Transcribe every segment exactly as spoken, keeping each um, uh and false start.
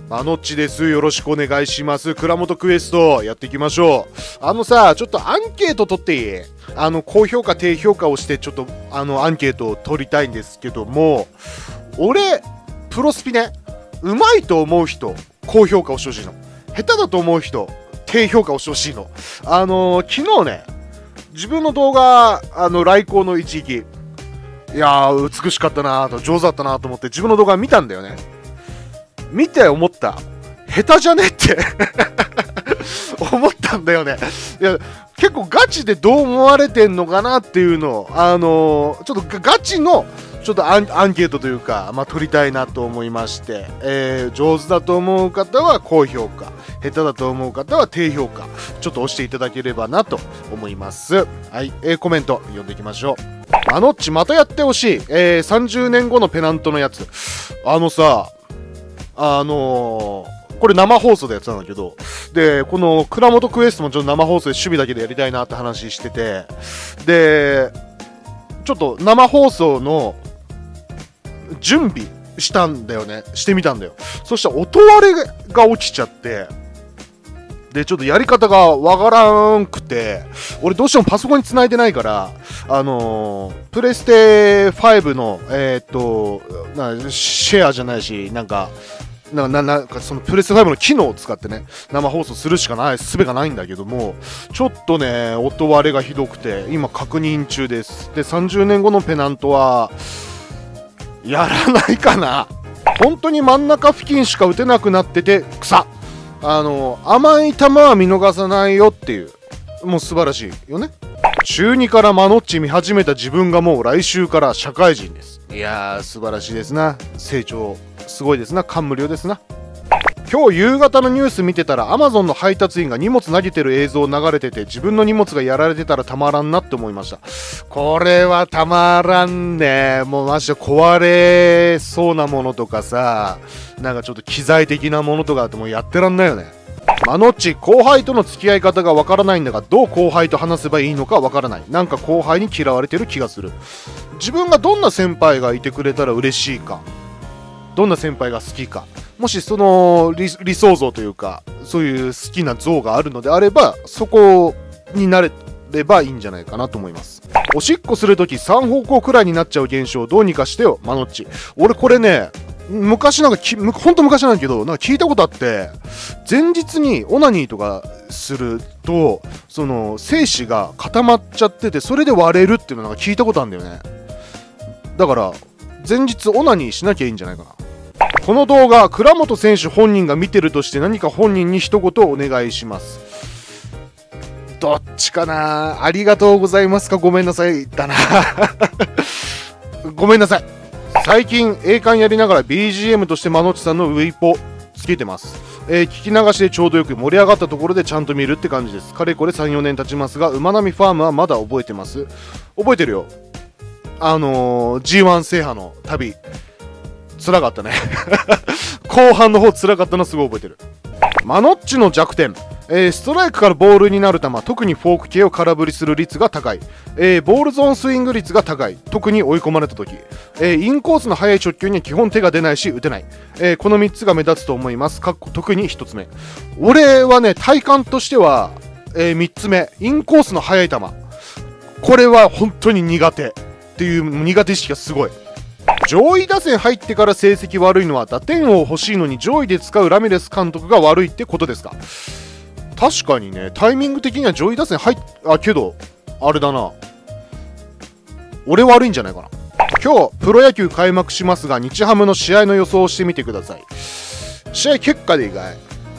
まのっちです。よろしくお願いします。蔵元クエストやっていきましょう。あのさ、ちょっとアンケート取っていい？あの、高評価、低評価をして、ちょっと、あの、アンケートを取りたいんですけども、俺、プロスピね、うまいと思う人、高評価をしてほしいの。下手だと思う人、低評価をしてほしいの。あのー、昨日ね、自分の動画、あの、来光の一撃、いやー、美しかったなーと、上手だったなーと思って、自分の動画見たんだよね。見て思った。下手じゃねって思ったんだよね。いや、結構ガチでどう思われてんのかなっていうのを、あのー、ちょっとガチの、ちょっとアン、アンケートというか、まあ、取りたいなと思いまして、えー、上手だと思う方は高評価、下手だと思う方は低評価、ちょっと押していただければなと思います。はい、えー、コメント読んでいきましょう。まのっちまたやってほしい。えー、さんじゅうねんごのペナントのやつ。あのさ、あのー、これ生放送でやってたんだけど、で、この蔵元クエストもちょっと生放送で守備だけでやりたいなって話してて、で、ちょっと生放送の準備したんだよね。してみたんだよ。そしたら音割れが起きちゃって、で、ちょっとやり方がわからんくて、俺どうしてもパソコンに繋いでないから、あのー、プレステファイブの、えー、っと、な、シェアじゃないし、なんか、なななんかそのプレステファイブの機能を使ってね、生放送するしかない、術がないんだけども、ちょっとね、音割れがひどくて、今確認中です。で、さんじゅうねんごのペナントは、やらないかな。本当に真ん中付近しか打てなくなってて、草。あの、甘い球は見逃さないよっていう、もう素晴らしいよね。中にからマノッチ見始めた自分がもう来週から社会人です。いやー、素晴らしいですな。成長、すごいですな。感無量ですな。今日夕方のニュース見てたら Amazon の配達員が荷物投げてる映像流れてて、自分の荷物がやられてたらたまらんなって思いました。これはたまらんね。もうマジで壊れそうなものとかさ、なんかちょっと機材的なものとかってもうやってらんないよね。まのっち、後輩との付き合い方がわからないんだが、どう後輩と話せばいいのかわからない。なんか後輩に嫌われてる気がする。自分がどんな先輩がいてくれたら嬉しいか、どんな先輩が好きか、もしその 理, 理想像というか、そういう好きな像があるのであれば、そこになれればいいんじゃないかなと思います。おしっこするときさん方向くらいになっちゃう現象をどうにかしてよ、まのっち。俺これね、昔なんかき、ほんと昔なんだけど、なんか聞いたことあって、前日にオナニーとかすると、その精子が固まっちゃってて、それで割れるっていうのなんか聞いたことあるんだよね。だから、前日オナニーしなきゃいいんじゃないかな。この動画、倉本選手本人が見てるとして何か本人に一言お願いします。どっちかな。ありがとうございますか、ごめんなさいだな。ごめんなさい。最近、栄冠やりながら ビージーエム としてまのっちさんのウェイポつけてます。えー、聞き流しでちょうどよく盛り上がったところでちゃんと見るって感じです。かれこれさん、よねん経ちますが、馬並ファームはまだ覚えてます？覚えてるよ。あのー、ジーワン 制覇の旅。辛かったね。後半の方辛かったのすごい覚えてる。まのっちの弱点。えー、ストライクからボールになる球、特にフォーク系を空振りする率が高い。えー、ボールゾーンスイング率が高い。特に追い込まれた時。えー、インコースの速い直球には基本手が出ないし打てない。えー、このみっつが目立つと思います。かっこ特にひとつめ。俺はね、体感としては、えー、みっつめ。インコースの速い球。これは本当に苦手。っていう苦手意識がすごい。上位打線入ってから成績悪いのは打点王欲しいのに上位で使うラミレス監督が悪いってことですか？確かにね、タイミング的には上位打線入っ、あ、けど、あれだな。俺悪いんじゃないかな。今日、プロ野球開幕しますが、日ハムの試合の予想をしてみてください。試合結果で意外。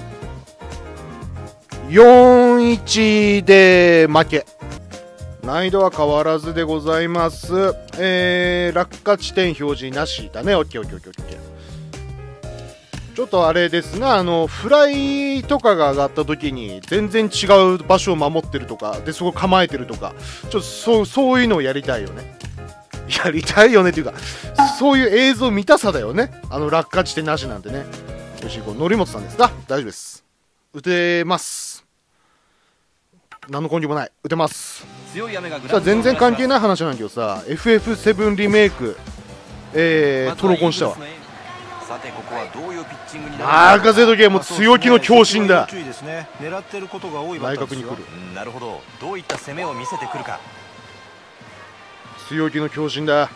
よんいちで負け。難易度は変わらずでございます。えー、落下地点表示なしだね。オッケーオッケーオッケーオッケー。ちょっとあれですが、あの、フライとかが上がった時に全然違う場所を守ってるとか、で、そこ構えてるとか、ちょっとそう、そういうのをやりたいよね。やりたいよねっていうか、そういう映像見たさだよね。あの、落下地点なしなんてね。よし、こう、則本さんですか？大丈夫です。打てます。何の根拠もない。打てます。さあ、全然関係ない話なんだけどさ、エフエフセブン リメイク、えー、トロコンしたわ。 さてここはどういうピッチングになる。 任せとけ、もう強気の強心だ。 注意ですね。狙ってることが多いバッ内ターですよ。 角に来る。 うん、なるほど。どういった攻めを見せてくるか。 強気の強心だ。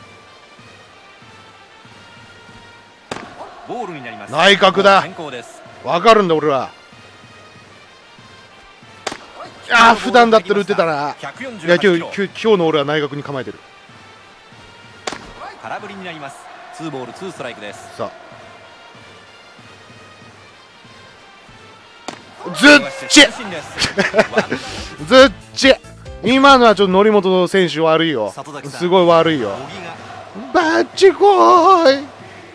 ボールになります。 内角だ。 先行です。 わかるんだ俺は。ああ、普段だったら打ってたな。いや今日今日今日の俺は内角に構えてる。 空振りになります。ツーボールツーストライクです。 さあずっちずっち今のはちょっと則本選手悪いよ。すごい悪いよ。バッチコーイ。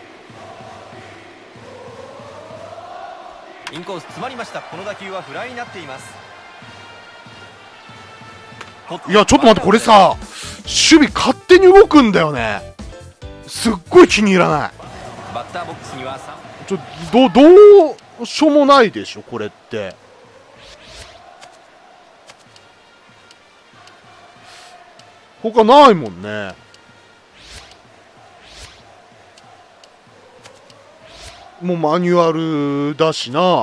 インコース詰まりました。この打球はフライになっています。 いやちょっと待って、これさ守備勝手に動くんだよね。すっごい気に入らない。 バッターボックスにはちょどどうしようもないでしょこれって。他ないもんね。もうマニュアルだしな。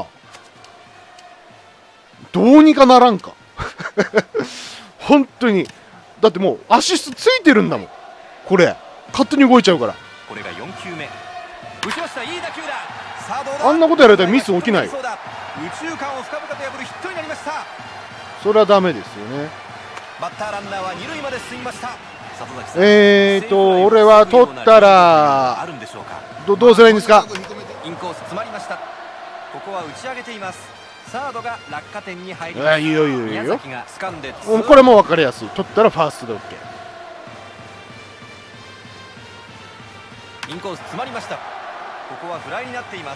どうにかならんか本当に。だってもうアシストついてるんだもんこれ。勝手に動いちゃうから。 これがよんきゅうめ。打ちました。いい打球だ。さあどうだ。 あんなことやられたらミス起きないよ。 宇宙間を深々と破るヒットになりました。 それはダメですよね。 バッターランナーは二塁まで進みました。里崎さん、 えーと俺は取ったらあるんでしょうか。 どどうすればいいんですか。 インコース詰まりました。ここは打ち上げています。サードが落下点に入りあます。 いいよいいよいいよ。 宮崎が掴んでうんこれも分かりやすい。取ったらファーストで OK。 インコース詰まりました。ここはフライになっています。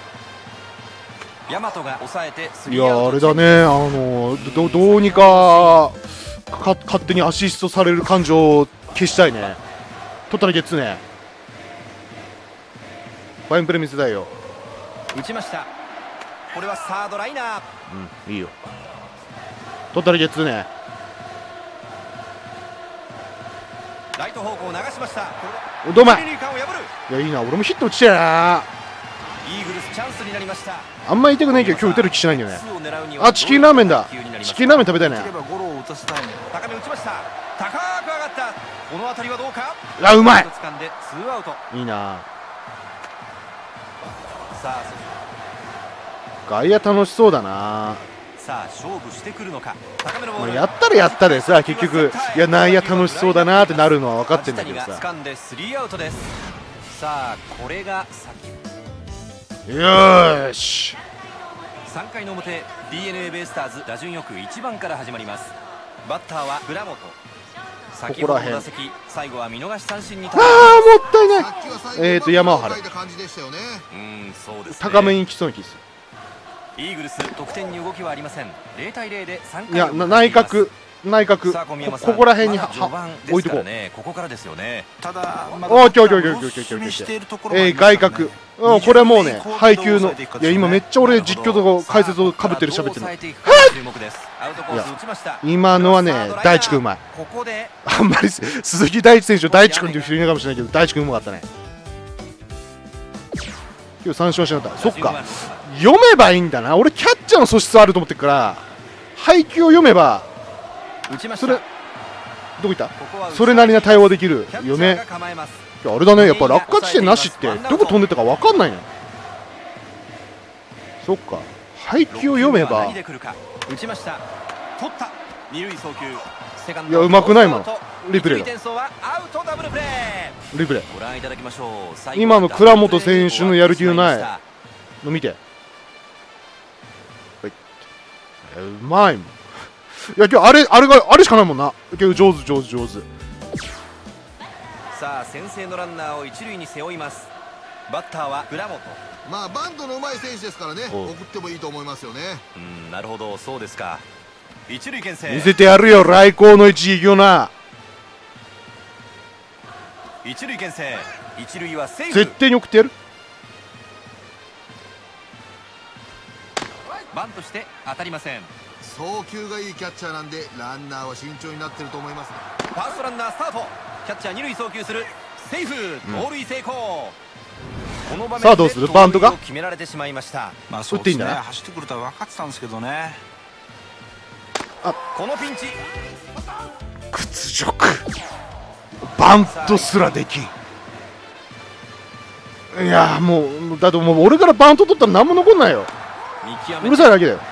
大和が抑えてスいリーアウト。 やあれだね、あのどどうにかか勝手にアシストされる感情を消したいね。取ったらゲッツーね。ファインプレー見せたいよ。 打ちました。これはサードライナー。 うんいいよ。取ったらゲッツーね。 ライト方向流しました。 どうまい。 二塁間を破る。 いやいいな、俺もヒット打ちたいな。 イーグルスチャンスになりました。 あんま言いたくないけど今日打てる気しないんだよね。 ツーを狙うにはあチキンラーメンだ。チキンラーメン食べたいね。 ゴロを打たせたいね。 高め打ちました。高く上がった。この当たりはどうか。 あうまい。 掴んでツーアウト。 いいな。 さあ外野楽しそうだな。 さあ勝負してくるのか。高めのボール。 やったらやったでさ結局いや内野楽しそうだなってなるのは分かってんだけどさ。 掴んでスリーアウトです。さあこれが先。 よーし。 さんかいの表 ディーエヌエー ベイスターズ打順よくいちばんから始まります。バッターは倉本。先ほどの打席最後は見逃し三振に。ああもったいない。えーと山を張る。 うんそうですね。 高めに来そうな気する。 イーグルス得点に動きはありません。ゼロたいゼロでさんかいいや内角内角 こ, ここら辺には置いとこう。 ここからですよね。 ただおーきょうきょうきょうきょうきょうきょうきょう。えー外角。うんこれはもうね配球のいや今めっちゃ俺実況と解説をかぶってる喋ってるの。今のはね大地君うまい。あんまり鈴木大地選手を大地君っていう人いないかもしれないけど大地君うまかったね。今日三振はしなかった。そっか読めばいいんだな。俺キャッチャーの素質あると思ってるから配球を読めばそれどこ行った。それなりな対応できるよね。いやあれだねやっぱ落下地点なしってどこ飛んでったか分かんないね。そっか配球を読めば。いやうまくないもん。リプレイだ。リプレイ今の倉本選手のやる気のないの見て。うまいもん。いや今日あれあれがあれしかないもんな。今日上手上手上手。 さあ先制のランナーを一塁に背負います。バッターは倉本。 まあバントの上手い選手ですからね送ってもいいと思いますよね。 うんなるほどそうですか。一塁牽制見せてやるよ来光の一撃をな。 一塁牽制一塁はセーフ。 絶対に送ってやる。 バントして当たりません。 送球がいいキャッチャーなんでランナーは慎重になってると思いますね。 ファーストランナースタート。キャッチャー二塁送球するセーフ。盗塁成功。 さあどうする、バントか決められてしまいました。 まあそうですね、走ってくるとは分かってたんですけどね。 あ、このピンチ屈辱、バントすらできん。いやーもうだってもう俺からバント取ったら何も残んないよ。うるさいだけだよ。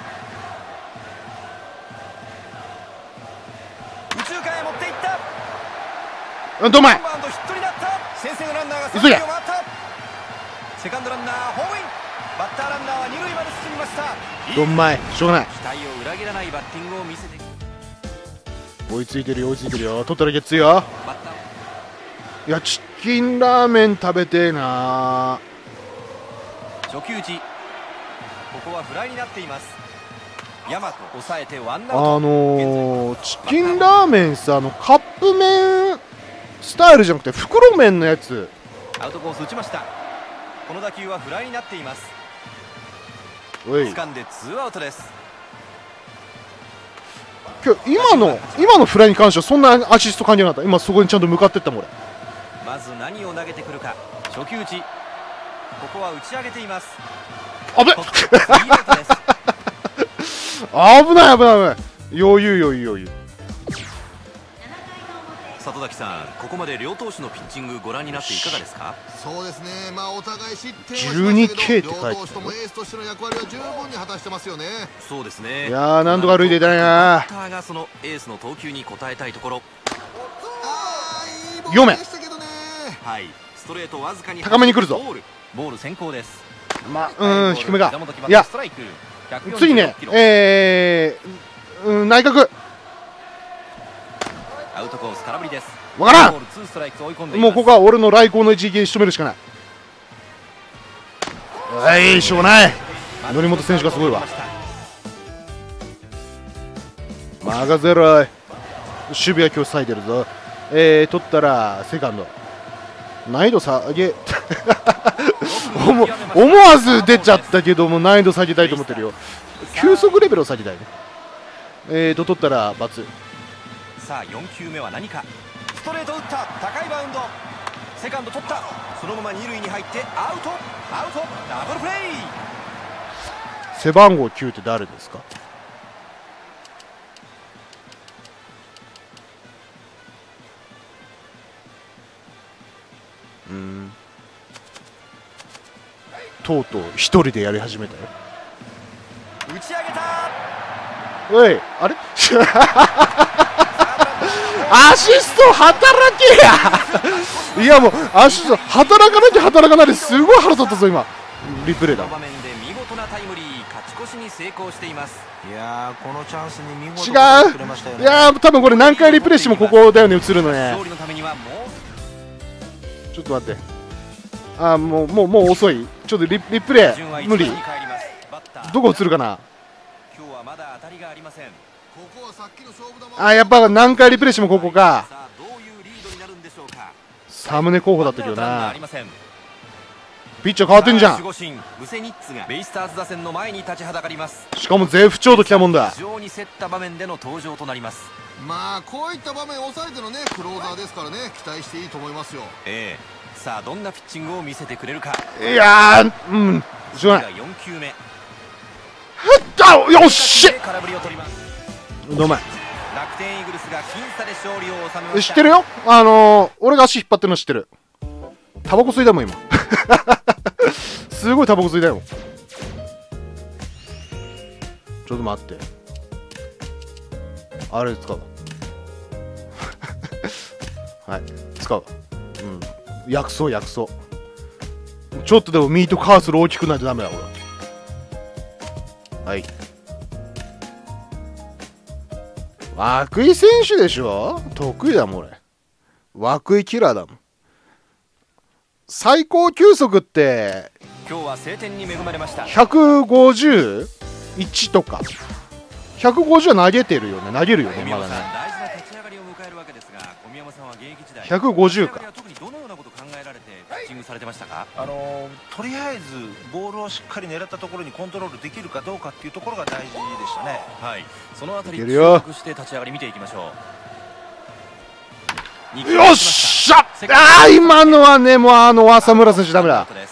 右中間へ持っていった。 うんとうまい。 ヒットになった。先制のランナーが急げ。 セカンドランナーホームイン。バッターランナーは二塁まで進みました。 どんまい、しょうがない。 期待を裏切らないバッティングを見せて、 追いついてるよ追いついてるよ。取ったらゲッツーよ。 バッターいやチキンラーメン食べてえな。 初球打ち、ここはフライになっています。大和抑えてワンアウト。 あのー、チキンラーメンさ、あのカップ麺スタイルじゃなくて袋麺のやつ。 アウトコース打ちました。この打球はフライになっています。 おい、 掴んでツーアウトです。 今日今の今のフライに関してはそんなアシスト感じなかった。今そこにちゃんと向かってったもん俺。 まず何を投げてくるか。初球打ち、ここは打ち上げています。 あぶっスリーアウトです。 危ない危ない危ない。余裕余裕余裕。 里崎さん、ここまで両投手のピッチングご覧になっていかがですか？ そうですね、まあお互い失点はしましたけどじゅうにケー って書いてある。 両投手ともエースとしての役割は十分に果たしてますよね。 そうですね。 いやー何度か歩いていたねバッターがそのエースの投球に応えたいところ。 あー、いいボ読めールでしたけどね。 はい、ストレートわずかに高めに来るぞ。 ボールボール先行です。 まうん低めが。いいや次ねえー、うん内角アウトコース空振りです。 わからん。 ボールツーストライクと追い込んでいます。 もうここは俺の来航の一撃で仕留めるしかない。はいしょうがない。則本選手がすごいわ。任せろ。守備は今日割いてるぞ。えー、取ったらセカンド難易度下げ思思わず出ちゃったけども難易度下げたいと思ってるよ。球速レベルを下げたいね。えーと取ったら×。 さあよん球目は何か。ストレート打った。高いバウンド。セカンド取った。そのまま二塁に入ってアウトアウトダブルプレー。 背番号きゅうって誰ですか？うん、とうとう一人でやり始めたよ。 打ち上げた。 おいあれアシスト働けやいやもうアシスト働かなきゃ働かないですごい腹立ったぞ今。リプレイだ。 この場面で見事なタイムリー、勝ち越しに成功しています。 いやーこのチャンスに見事違に作れましたよう。 ね。 いやー多分これ何回リプレイしてもここだよね映るのね。 勝利のためにはもうちょっと待って。あーもうもうもう遅い。ちょっと リ, リプレイ無理。どこ映るかな。 今日はまだ当たりがありません。 ここはさっきの勝負球。 あーやっぱ何回リプレイしてもここか。 さあどういうリードになるんでしょうか。 サムネ候補だったけどなありません。 ピッチャー変わってんじゃん。 守護神ブセニッツがベイスターズ打線の前に立ちはだかります。 しかも絶不調ときたもんだ。 非常に競った場面での登場となります。 まあこういった場面を抑えてのねクローザーですからね、期待していいと思いますよ。 ええ、さあどんなピッチングを見せてくれるか。 いやーうんしょうがない。 よん球目ふったよっしゃ空振りを取ります。 どうも楽天イーグルスが僅差で勝利を収めました。 知ってるよ。あのー、俺が足引っ張ってるの知ってる。タバコ吸いだもん今すごいタバコ吸いだよ。ちょっと待って、あれ使うわはい使うわ。うん薬草薬草。ちょっとでもミートカーソル大きくないとダメだ俺は。はい、涌井選手でしょ。得意だもん俺。涌井キラーだもん。最高球速って今日は晴天に恵まれました。 ひゃくごじゅういちとかひゃくごじゅうは投げてるよね。投げるよねまだね。 大事な立ち上がりを迎えるわけですが、小宮山さんは現役時代ひゃくごじゅうか。 特にどのようなことを考えられてピッチングされてましたか？ あのー、とりあえずボールをしっかり狙ったところにコントロールできるかどうかっていうところが大事でしたね。 はい、そのあたりいけるよ注目して立ち上がり見ていきましょう。 よっしゃ。あー今のはねもうあの浅村選手ダメだ。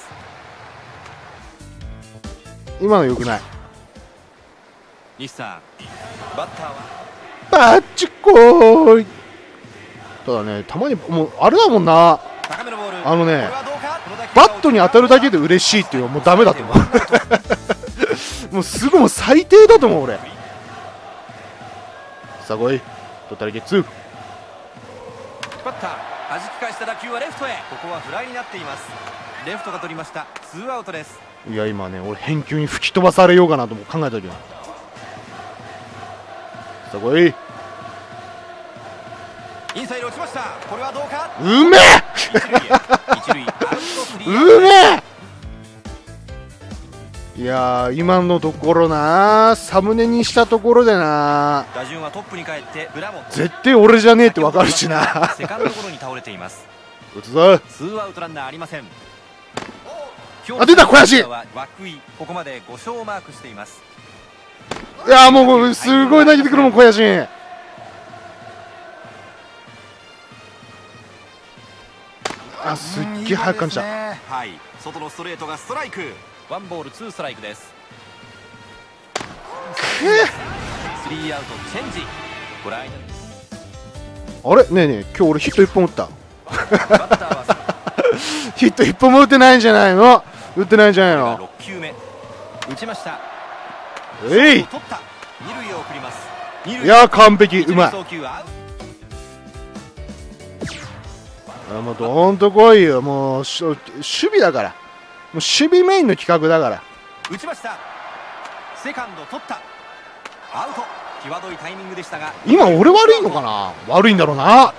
今のよくない。 西さん、バッターはバッチコーイ。ただね、たまにもうあれだもんな、 高めのボール。 あのねこれはどうか。この打球バットに当たるだけで嬉しいっていうのはもうダメだと思うもうすぐもう最低だと思う俺。さあ来い、取ったらゲッツー。 バッター弾き返した打球はレフトへ。ここはフライになっています。レフトが取りました。ツーアウトです。 いや今ね、俺返球に吹き飛ばされようかなとも考えたけど、さあ来い、 インサイド落ちました。これはどうか。 うめえ一塁へ。一塁アウトスリーアウトうめえ。いやー今のところな、サムネにしたところでな、 打順はトップに帰ってブラボー。 絶対俺じゃねえってわかるしなセカンドゴロに倒れています。 打つぞ。 ツーアウトランナーありません。 あ出た小林。 は涌井、ここまでご勝をマークしています。 いやーもうすごい投げてくるもん小林。あ、すっげえ早く感じた。 はい、外のストレートがストライク。ワンボールツーストライクです。スリーアウトチェンジ。ご覧いただきます。 あれねえねえ、今日俺ヒットいっぽん打ったバッターはヒットいっぽんも打ってないんじゃないの、打ってないんじゃないの。 ろっ球目打ちました。 えい、 取った二塁へ送ります。 いやー完璧、うまい。 送球アウト。 あもうどんとこいよ、もうし守備だから、もう守備メインの企画だから。 打ちました。セカンド取った。アウト。際どいタイミングでしたが、 今俺悪いのかな、悪いんだろうな。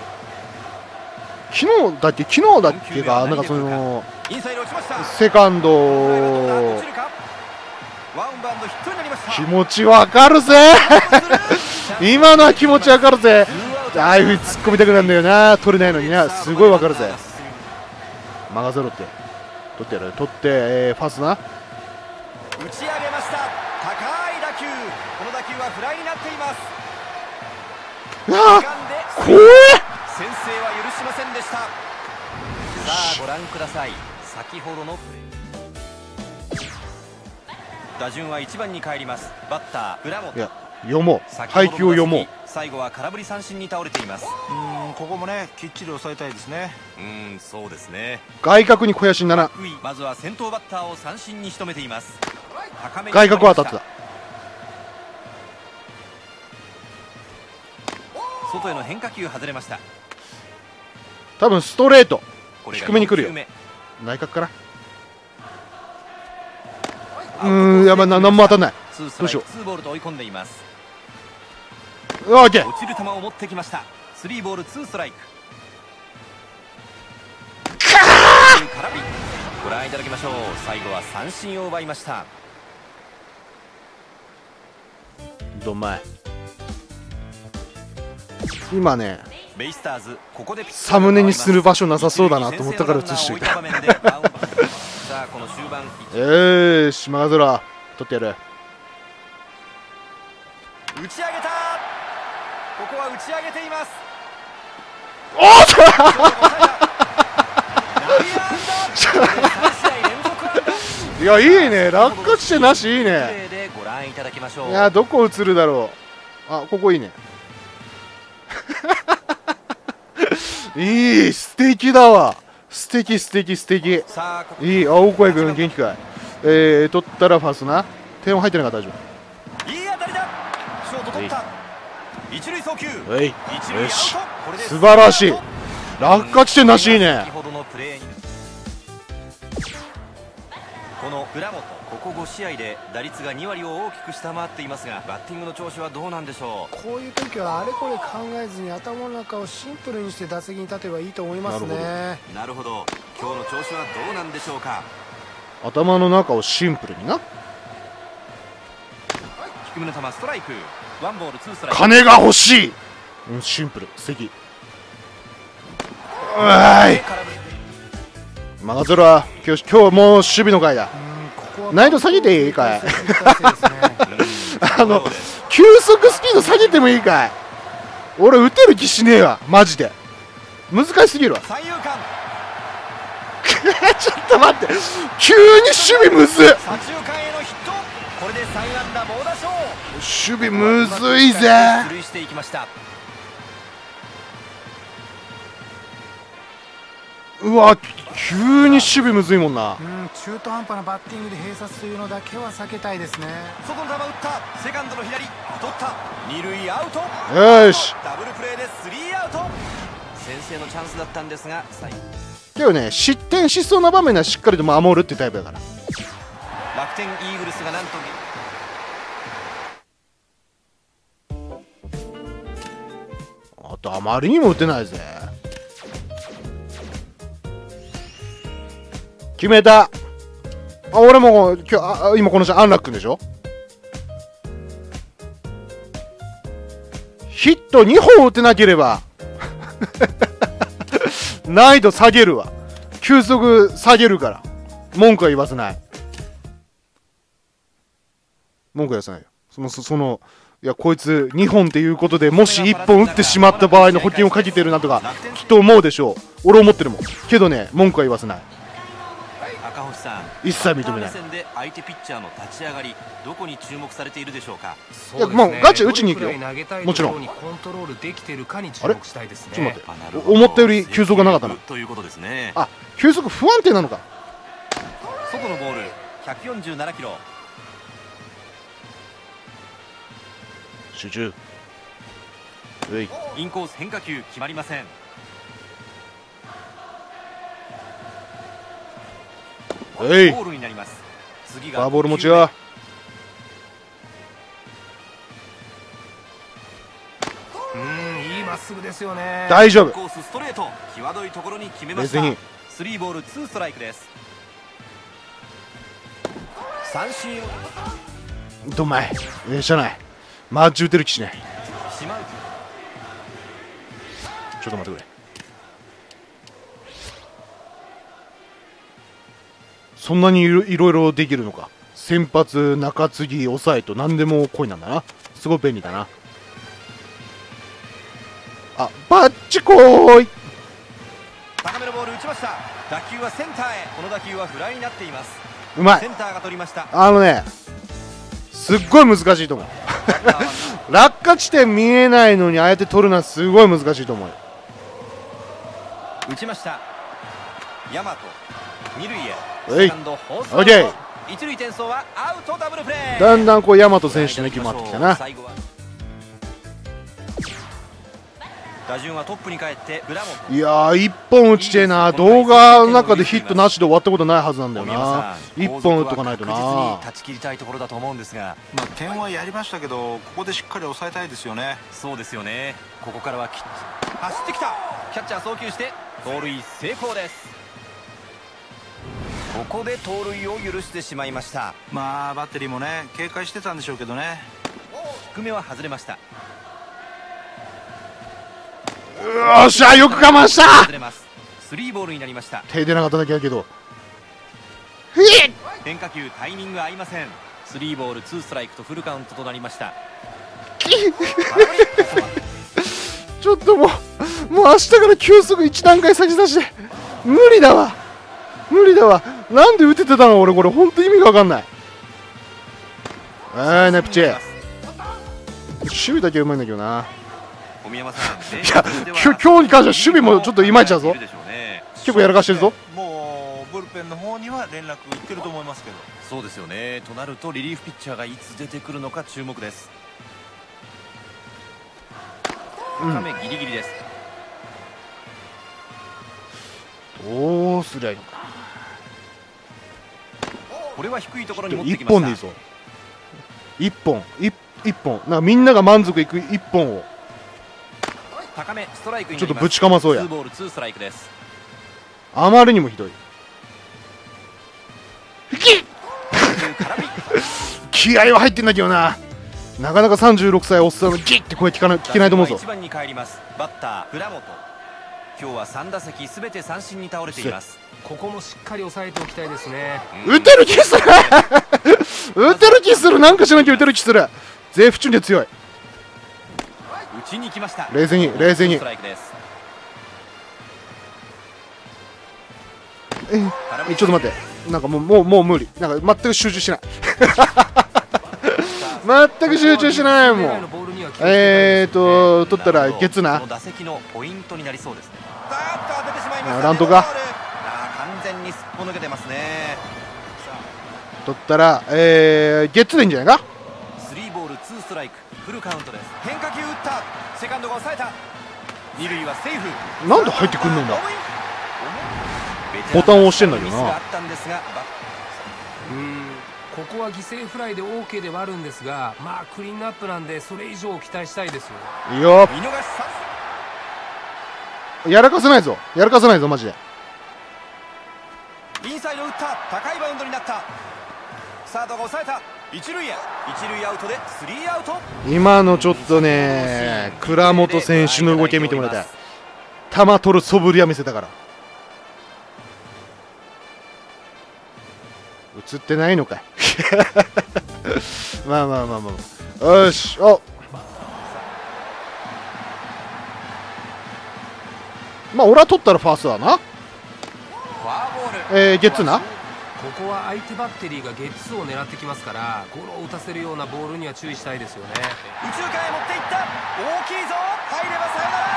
昨日だっけ、昨日だっけか、なんかそのインサイド落ちました。 セカンド落ちるか。ワンバウンドヒットになりました。 気持ちわかるぜ今のは気持ちわかるぜ。ああいうふうに突っ込みたくなるんだよな、取れないのにな、すごいわかるぜ。任せろって、取ってやる、取って、えー、ファスな、 打ち上げました。高い打球。この打球はフライになっています。 ああ、 怖え。 先制は許しませんでした。さあご覧ください。先ほどのプレー。打順はいちばんに帰ります。バッター倉本。 いや読もう、配球を読もう。 最後は空振り三振に倒れています。 うーん、ここもねきっちり抑えたいですね。 うーん、そうですね。 外角に小林になら、 まずは先頭バッターを三振に仕留めています。高めに外角は当たってた。 外への変化球外れました。 多分ストレートこれが低めに来るよ。 よん球目。 内角から、うーん、やばいな、何も当たんない。 ツーストどうしよライクツーボールと追い込んでいます。 うわ、オッケー。 落ちる球を持ってきました。スリーボールツーストライク。空振り。ご覧いただきましょう。最後は三振を奪いました。 どんまい。今ね、 ベイスターズここでサムネにする場所なさそうだなと思ったから映してみた。 さあこの終盤、 えーし、任せろ、取ってやる。 打ち上げた。ここは打ち上げています。 おっといや、いいね、落下地点なし、いいね。 ご覧いただきましょう。 いや、どこ映るだろう。あ、ここいいねいい、素敵だわ。素敵素敵素敵。 さあここいい、青小君元気かい。えー、取ったらファーストな。点は入ってなかったら大丈いい当たりだ。ショート取った。一塁送球。 夫。はい、 一塁アウト。 よし、 これで素晴らしい。落下地点なし、いいね先。ほどのプレーにこの倉本、ここご試合で打率がに割を大きく下回っていますが、バッティングの調子はどうなんでしょう。 こういう時はあれこれ考えずに頭の中をシンプルにして打席に立てばいいと思いますね。 なるほど。今日の調子はどうなんでしょうか。 頭の中をシンプルにな。 低めの球ストライク。ワンボールツーストライク。 金が欲しい。うん、シンプル素敵。うわーい、任せろ。今日今日もう守備の回だ。難易度下げていいかいあの球速スピード下げてもいいかい。俺打てる気しねえわ、マジで難しすぎるわ三遊間ちょっと待って、急に守備むずっ。 左中間へのヒッこれでさん安打猛打賞。 守備むずいぜ。 出塁していきました。 うわ、急に守備むずいもんな。 うん、中途半端なバッティングで併殺というのだけは避けたいですね。 外の球打った。セカンドの左取った。二塁アウト。 よし、 ダブルプレーでスリーアウト。先制のチャンスだったんですが、最後けどね、失点しそうな場面はしっかりと守るってタイプだから。 楽天イーグルスがなんとあとあまりにも打てないぜ。決めた。あ、俺も今日あ今この試合安楽君でしょ。ヒットにほん打てなければ難易度下げるわ。球速下げるから文句は言わせない。文句は言わせないよ。そのそそのいや、こいつにほんっていうことでもしいっぽん打ってしまった場合の保険をかけてるなとかきっと思うでしょう。俺思ってるもんけどね、文句は言わせない。 赤星さん、 一切認めない。 で相手ピッチャーの立ち上がり、どこに注目されているでしょうか。 いや、もうガチ打ちに行くよ。もちろん。 コントロールできてるかに注あれ目したいですね。 ちょっと待って、思ったより球速がなかったな。 ということですね。 あ、球速不安定なのか。 外のボールひゃくよんじゅうななキロ。 集中。うい。 インコース変化球決まりません。 えい。 ボールになります。次がフォアボール持ちよ。 うん、いいまっすぐですよね。 大丈夫。 コースストレート、際どいところに決めました。スリーボールツーストライクです。三振。 どんまい。ええじゃない。マッチ打てる気しない。 島内。 ちょっと待ってくれ。そんなにいろいろできるのか。先発、中継ぎ、抑えと何でも恋なんだな。すごい便利だな。あ、バッチコーイ。 高めのボール打ちました。打球はセンターへ。この打球はフライになっています。 うまい。 センターが取りました。 あのね、すっごい難しいと思う落下地点見えないのにああやって取るのはすごい難しいと思うよ。 打ちました。大和二塁へ。 はい、 セカンドホースアウト。 オッケー。 一塁転送はアウト。ダブルプレー。 だんだんこう大和選手の息もあってきたな。 最後は打順はトップに帰って村本。 いやー、一本打ちてえな。動画の中でヒットなしで終わったことないはずなんだよな。一本打っとかないとな。 確実に断ち切りたいところだと思うんですが、 まあ、点はやりましたけど、ここでしっかり抑えたいですよね。 そうですよね。ここからはきっ走ってきた。キャッチャー送球して盗塁成功です。ここで盗塁を許してしまいました。 まあバッテリーもね警戒してたんでしょうけどね。 低めは外れました。 よっしゃ、よく我慢した。 外れます。スリーボールになりました。 手出なかっただけだけど、 変化球タイミング合いません。スリーボールツーストライクとフルカウントとなりましたちょっともうもう明日から球速いち段階先出して無理だわ無理だわ。なんで打ててたの俺、これ本当意味が分かんない。あーネプチ守備だけうまいんだけどな。 小宮山さん、 いや今日今日に関しては守備もちょっといまいちだぞ。結構やらかしてるぞ。 もうブルペンの方には連絡いってると思いますけど。 そうですよね。となるとリリーフピッチャーがいつ出てくるのか注目です。高めギリギリです。 どうすりゃいいのか。 これは低いところに持ってきました。 一本でいいぞ。一本一一本なんかみんなが満足いく一本を高めストライクにちょっとぶちかまそうや。 ツーボールツーストライクです。 あまりにもひどい。気合は入ってんだけどな。なかなかさんじゅうろくさいおっさんのギッって声聞かない聞けないと思うぞ。 いちばんに帰ります。バッター倉本。今日はさん打席すべて三振に倒れています。 ここもしっかり抑えておきたいですね。 打てる気する打てる気する。なんかしなきゃ打てる気する。ゼフチュンで強い。 打ちに来ました。 冷静に冷静に。えちょっと待って。なんかもうもうもう無理。なんか全く集中しない全く集中してないもん。えーと取ったらゲッツな。 打席のポイントになりそうですね。 ラントか。 完全にすっぽ抜けてますね。 取ったら、えー、ゲッツでいいんじゃないか。 スリーボールツーストライク、フルカウントです。変化球打った。セカンドが抑えた。二塁はセーフ。 なんで入ってくんねんだ。ボタンを押してんだけどな。 うん、ここは犠牲フライで オーケー ではあるんですが、まあクリーンアップなんでそれ以上期待したいですよ。 いいよ。やらかせないぞ、やらかせないぞマジで。 インサイド打った。高いバウンドになった。サードが抑えた。一塁へ。一塁アウトでスリーアウト。 今のちょっとね、倉本選手の動き見てもらいたい。球取る素振りは見せたから。映ってないのかい。まあまあまあまあ、よし。おまあ俺は取ったらファーストだな。えー、ゲッツーな。 ここは相手バッテリーがゲッツーを狙ってきますから、ゴロを打たせるようなボールには注意したいですよね。 右中間へ持っていった。大きいぞ。入ればサヨナラ。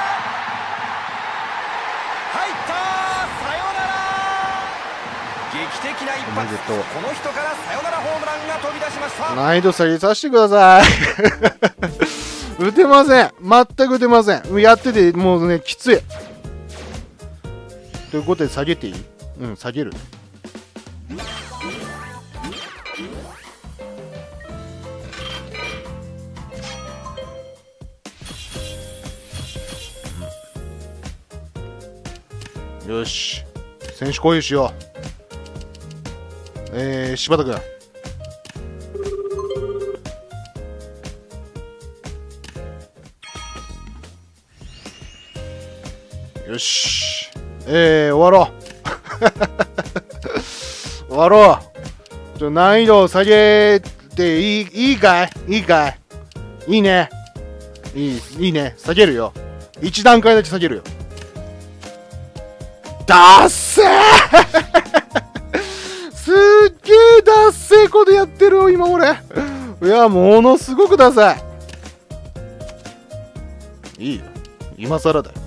入った。サヨナラ。劇的な一発。この人からサヨナラホームランが飛び出しました。 難易度下げさせてください。打てません、全く打てません。やっててもうねきつい。ということで下げていい？うん、下げる。よし、選手交流しよう。えー、柴田君。よし、えー、終わろう。終わろう。ちょ難易度下げていい、いいかいいいかいいいね。いい、いいね。下げるよ。一段階だけ下げるよ。だっせーすっげーだっせーことやってるよ今俺。いやものすごくダサい。いいよ、今更だよ。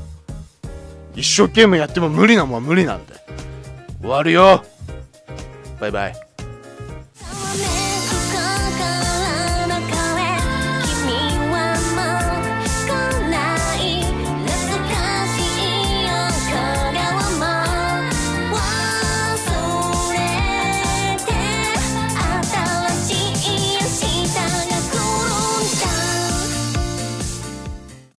一生懸命やっても無理なもんは無理なんだよ。終わるよ。バイバイ。